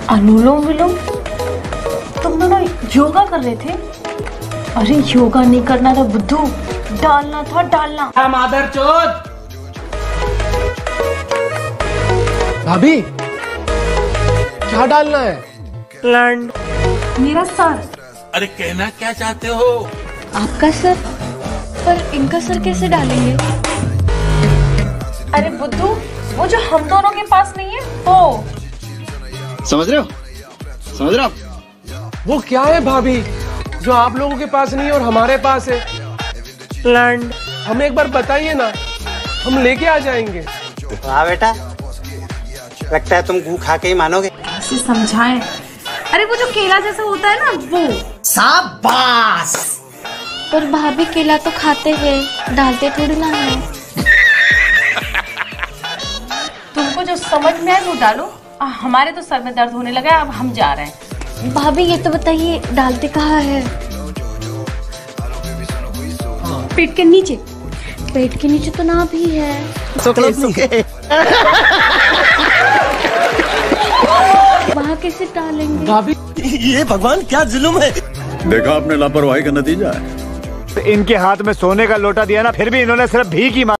अनुलोम विलोम? तुम दोनों योगा कर रहे थे? अरे योगा नहीं करना था बुद्धू, डालना था डालना। मादर चोद। भाभी क्या डालना है? लैंड। मेरा सर। अरे कहना क्या चाहते हो? आपका सर? पर इनका सर कैसे डालेंगे? अरे बुद्धू, वो जो हम दोनों के पास नहीं है वो। समझ रहे हो? समझ रहे हो? वो क्या है भाभी जो आप लोगों के पास नहीं है और हमारे पास है? लैंड। हमें एक बार बताइए ना, हम लेके आ जाएंगे। वाह बेटा, लगता है तुम गू खा के ही मानोगे। कैसे समझाएं? अरे वो जो केला जैसा होता है ना वो। शाबाश। पर भाभी केला तो खाते हैं, डालते थोड़ी ना है। तुमको जो समझ में आए वो डालो। हमारे तो सर में दर्द होने लगा है, अब हम जा रहे हैं। भाभी ये तो बताइए डालते कहाँ है? पेट के नीचे। पेट के नीचे तो नाभ ही है। सुखे। वहाँ कैसे डालेंगे? भाभी ये भगवान क्या जुल्म है। देखा आपने लापरवाही का नतीजा है। इनके हाथ में सोने का लोटा दिया ना, फिर भी इन्होंने सिर्फ भीख ही